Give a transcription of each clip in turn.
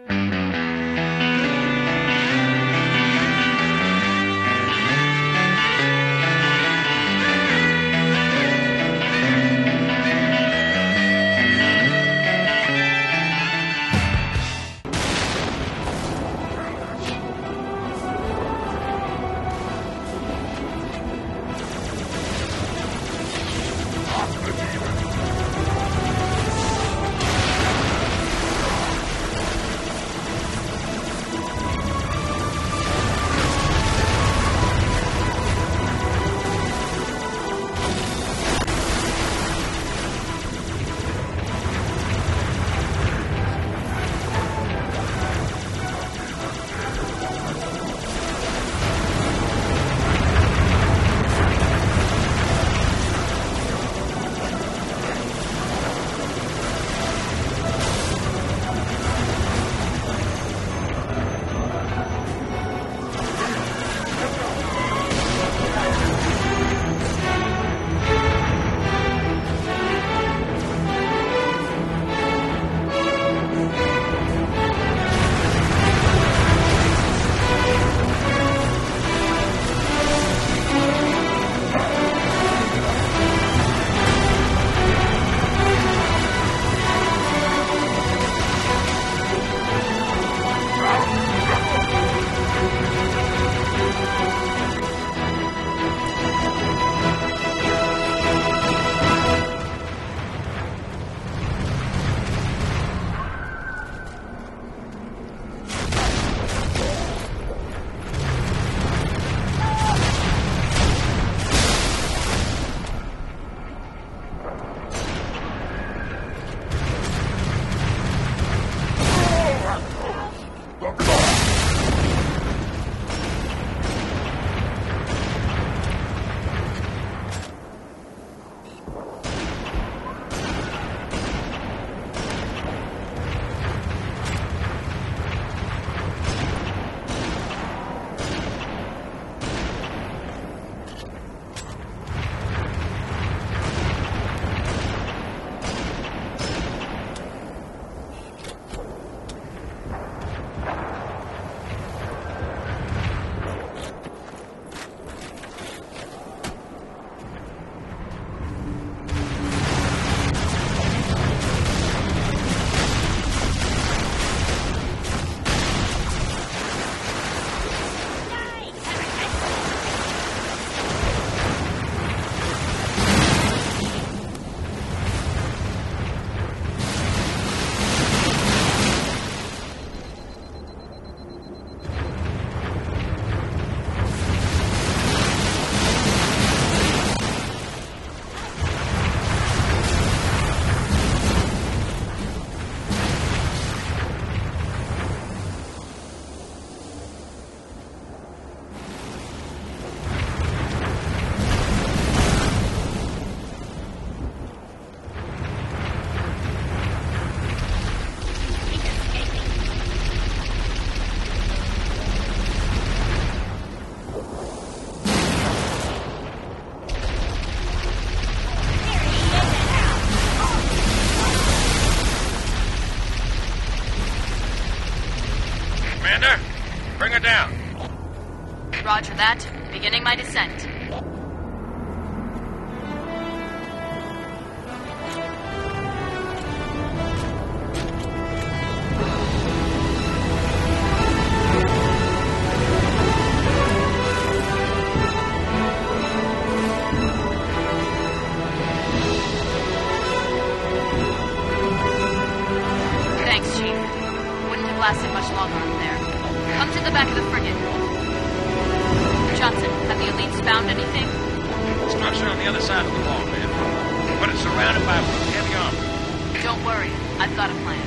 Commander, bring her down. Roger that. Beginning my descent. Thanks, Chief. Wouldn't have lasted much longer up there. Come to the back of the frigate. Johnson, have the elites found anything? Structure on the other side of the wall, man. But it's surrounded by heavy armor. Don't worry. I've got a plan.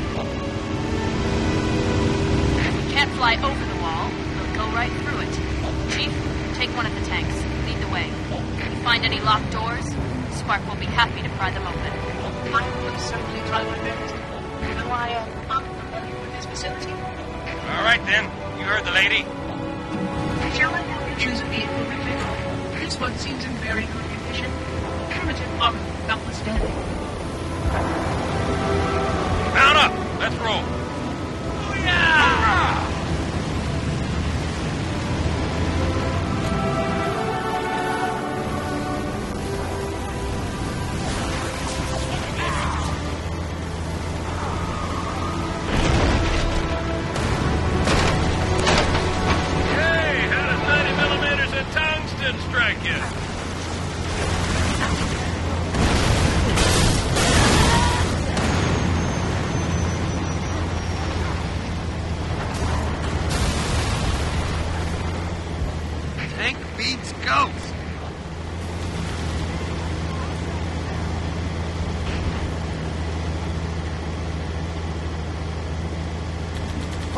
We can't fly over the wall. We'll go right through it. Chief, take one of the tanks. Lead the way. If you find any locked doors, Spark will be happy to pry them open. I will certainly try my best. Will I unfamiliar with this facility? All right, then. You heard the lady. Shall I have you choose a vehicle, Richard? This one seems in very good condition. Primitive armor, notwithstanding. Mount up. Let's roll. Booyah!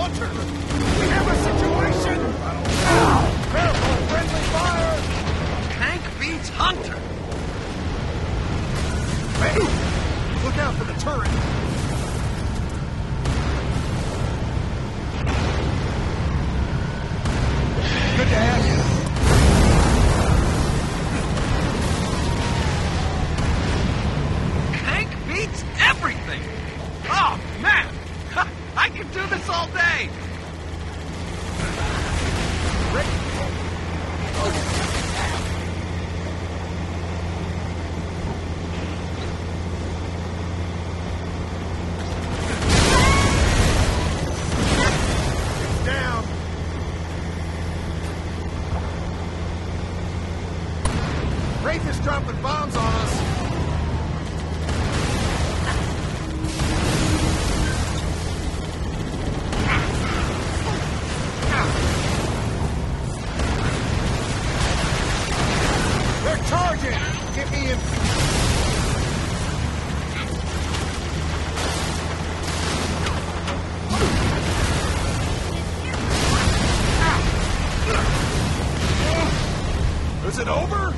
Hunter! We have a situation! Ow! Careful! Friendly fire! Tank beats Hunter! Hey! Look out for the turret! Good to have you. Tank beats everything! Oh, man! I can do this all day! Down. Wraith is dropping bombs on us. They're charging! Get me in. Is it over?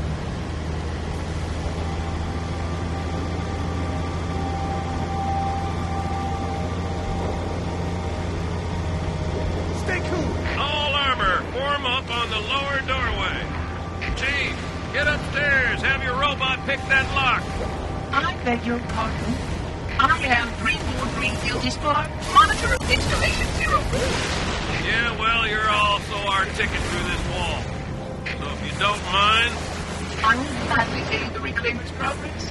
Stay cool. All armor, form up on the lower doorway. Chief, get upstairs. Have your robot pick that lock. I beg your pardon. I am Greenwood Greenfield Dispar, monitor of installation 04. Yeah, well, you're also our ticket through this wall. So if you don't mind, I will gladly aid the reclaimers' progress.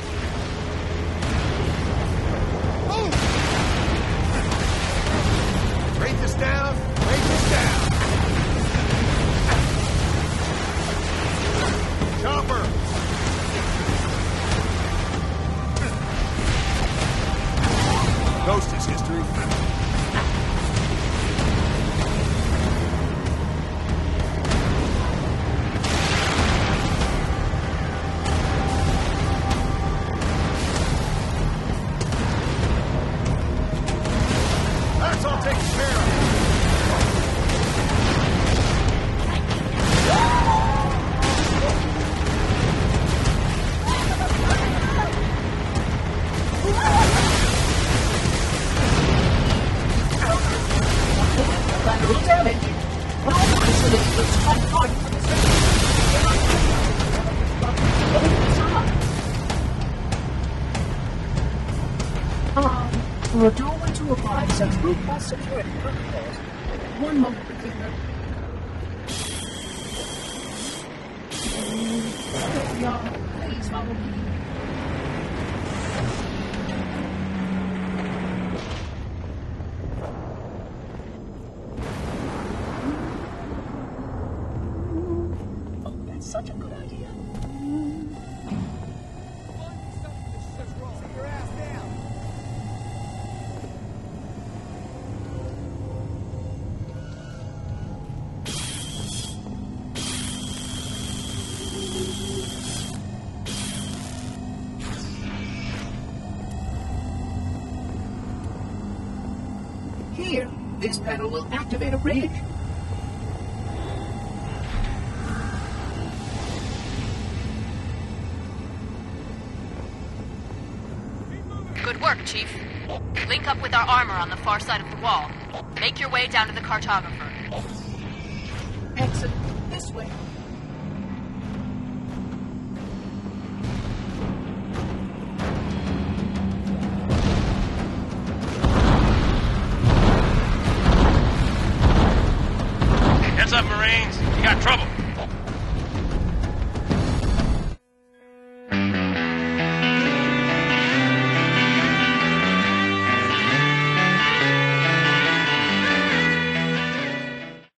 Move! Wraith is down. Wraith is down. Chopper! Ghost is history. That's all taken care of. Collateral damage. All isolated looks quite hard for this. For a doorway to apply such robust security protocols. One moment, Commander. Please follow me. Oh, that's such a good idea. Sit your ass down. Here, this pedal will activate a ridge. Good work, Chief. Link up with our armor on the far side of the wall. Make your way down to the cartographer. Excellent. This way. heads up, Marines. You got trouble.